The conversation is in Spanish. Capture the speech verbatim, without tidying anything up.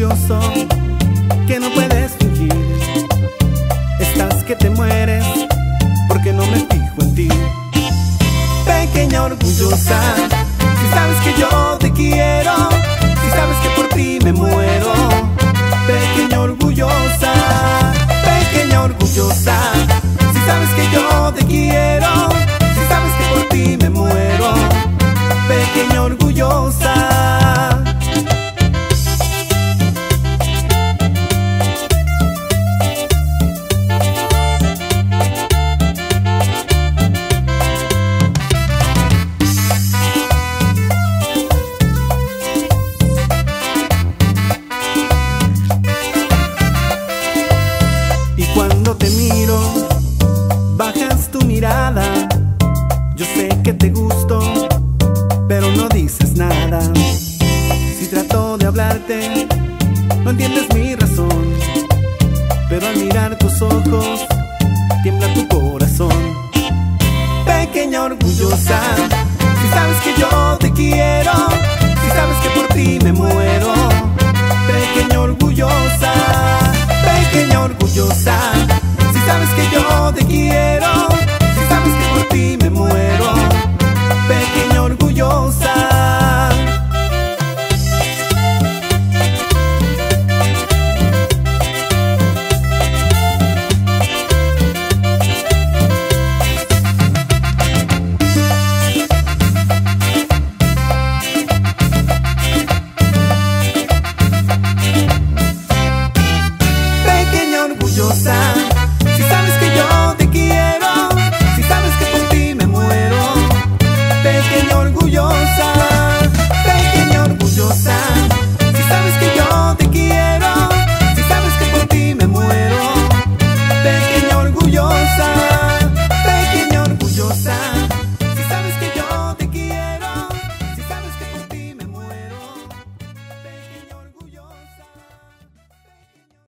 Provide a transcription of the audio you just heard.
orgulloso que no puedes fingir. Estás que te mueres porque no me fijo en ti. Pequeña orgullosa, si sabes que yo te quiero, si sabes que por ti me muero. Pequeña orgullosa, pequeña orgullosa, si sabes que yo te quiero, si sabes que por ti me muero. Pequeña orgullosa. Cuando te miro, bajas tu mirada. Yo sé que te gusto, pero no dices nada. Si trato de hablarte, no entiendes mi razón, pero al mirar tus ojos, tiembla tu corazón. Pequeña orgullosa, si sabes que yo te quiero, si sabes que por ti me muero.